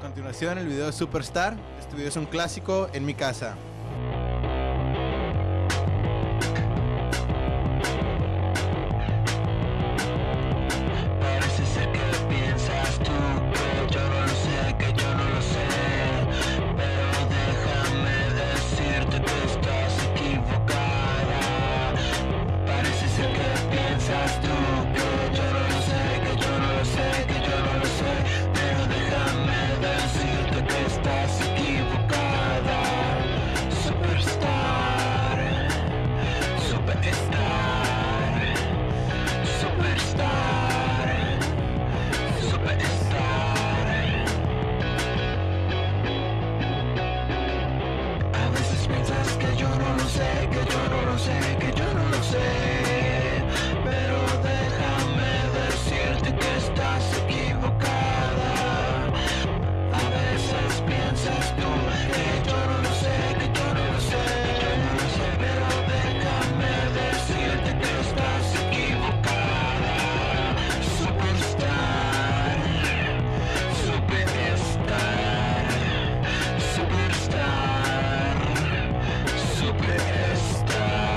continuación el video de Superstar. Este video es un clásico en mi casa. Parece ser que piensas tú que yo no lo sé, que yo no lo sé, pero déjame decirte que estás equivocada. Parece ser que piensas tú que yo no lo sé, que yo no lo sé, que yo no lo sé, pero déjame decirte que estás equivocada. Superstar, superstar, superstar, superstar. A veces piensas que yo no lo sé, que yo no lo sé, que yo no lo sé, pero déjame decirte que estás equivocada. A veces piensas tú que yo no lo sé, que yo no lo sé, que yo no lo sé, pero déjame decirte que estás equivocada. Superstar, superstar, superstar, superstar.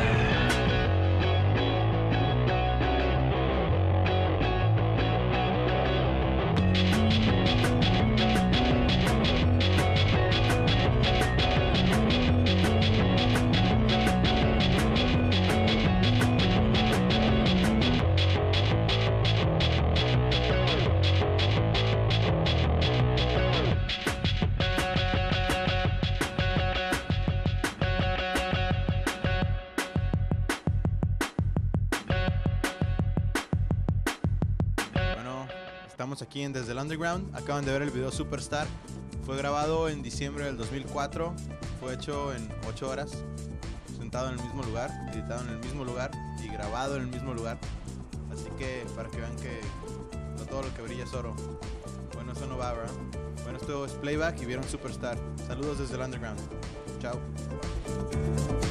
Bueno, estamos aquí en Desde el Underground. Acaban de ver el video Superstar. Fue grabado en diciembre del 2004. Fue hecho en 8 horas. Sentado en el mismo lugar, editado en el mismo lugar y grabado en el mismo lugar. Así que para que vean que no todo lo que brilla es oro. Bueno, eso no va, ¿verdad? Bueno, esto es Playback y vieron Superstar. Saludos desde el Underground. Chao.